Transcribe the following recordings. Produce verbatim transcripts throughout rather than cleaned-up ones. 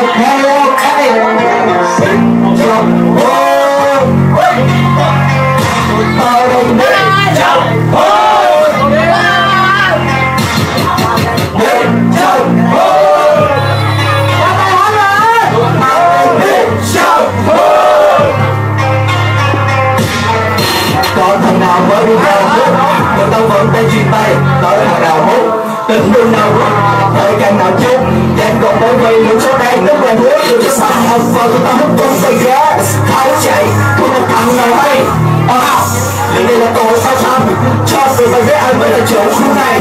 tình đương nào rút thời gian nào chút đang còn bởi vì những số đây rất là hứa tôi cho sao học và tôi ta hút tung tay ghé tháo chạy tôi một thằng nào hay à, nhưng đây là tôi sao thăm cho tôi phải biết ai mới là chỗ khu này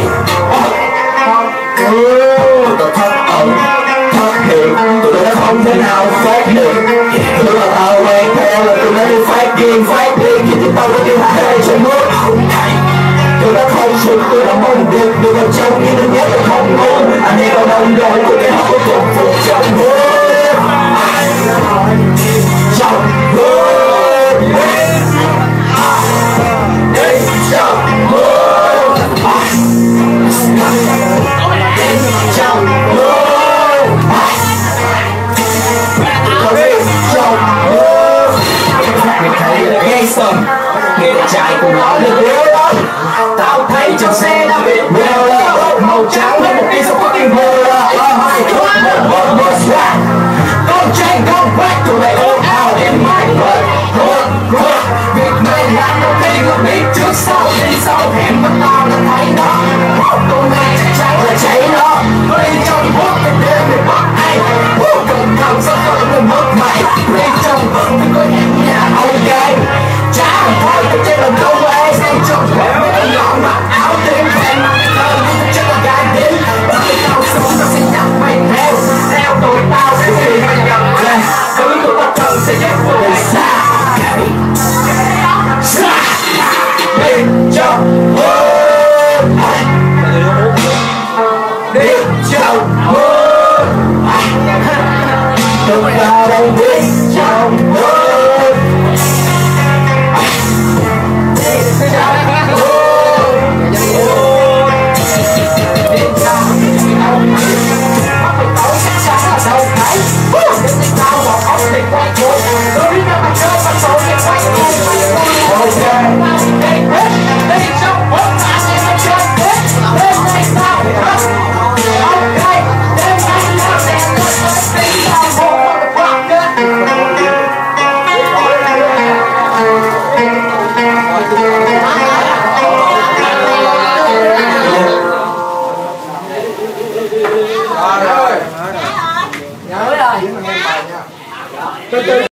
tôi thất ẩn thất hiện tôi đã không thể nào phát hiện tôi là tao quen theo là tôi đã đi phát điên phát điên khi chúng tao có đi hai trên nước tôi đã không sự tôi đã mong được được vào trong những đứa nhé tôi không muốn anh em vào đồng đội của cái họ cùng phục trong hương trong hương đi trong hương trong hương trong hương mình thấy là gangster nghe trai của nó được biết tao thấy trên xe đã bị bêu màu trắng lên một cái số fucking bêu con trai con back to my old out in my blood run run việc này làm một cái ngược đi trước sau đi sau hẹn mà tao đã thấy nó con này chắc chắn là cháy nó nó đi trong hút cái đêm để bắt ai cầm cầm sao tôi mới mất mày đi trong vẫn thì có hẹn nhà ok trả thôi tôi chơi lần câu ấy sang trong hẹn nhọn mặc áo tím phèn mặc cái thơ nhưng chắc là gai tím bởi vì tao sống tao sẽ nhặt mày theo theo tụi tao sẽ gì mày nhận lên thứ tụi tao cần sẽ giúp tụi mày xa xa đi cho hương đi cho hương tụi tao đang đi trong hương Nhớ rồi.